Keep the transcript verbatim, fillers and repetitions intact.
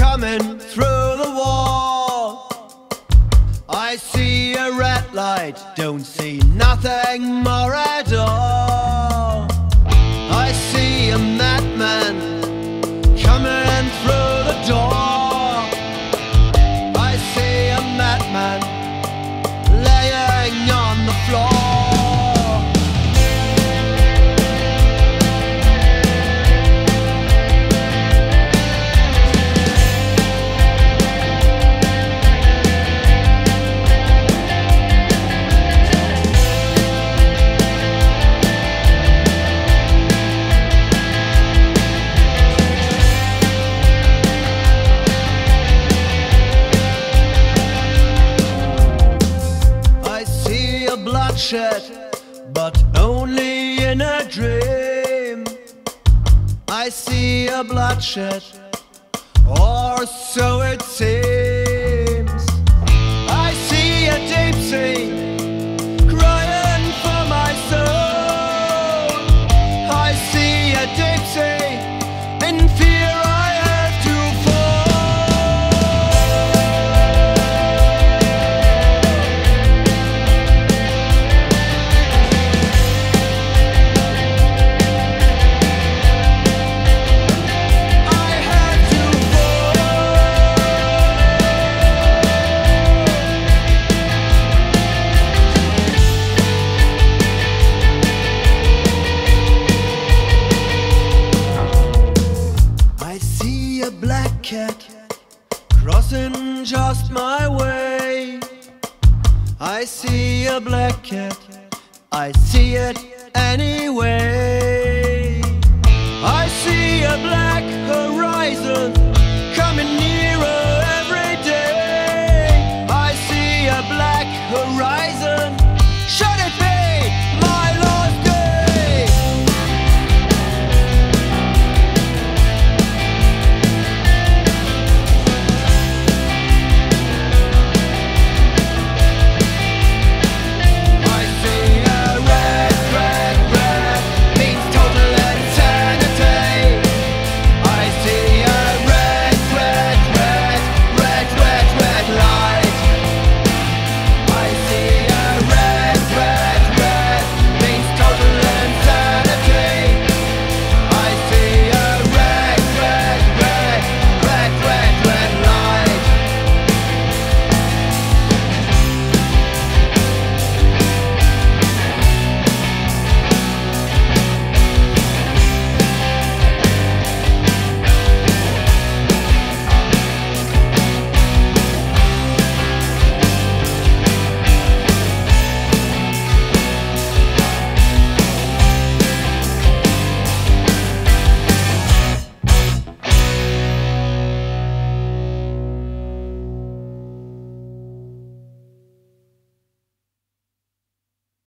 coming through the wall. I see a red light, don't see nothing more at all. I see a madman coming through the door. I see a madman laying on the floor. Bloodshed, but only in a dream. I see a bloodshed, or so it seems. I see a deep sea crying for my soul. I see a deep sea in fear I have to cat crossing just my way. I see a black cat, I see it anyway. I see a black horizon